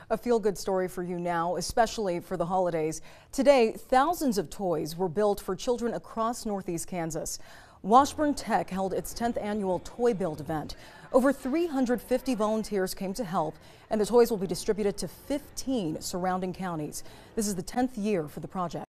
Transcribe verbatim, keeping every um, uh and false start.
A feel-good story for you now, especially for the holidays. Today, thousands of toys were built for children across Northeast Kansas. Washburn Tech held its tenth annual Toy Build event. Over three hundred fifty volunteers came to help, and the toys will be distributed to fifteen surrounding counties. This is the tenth year for the project.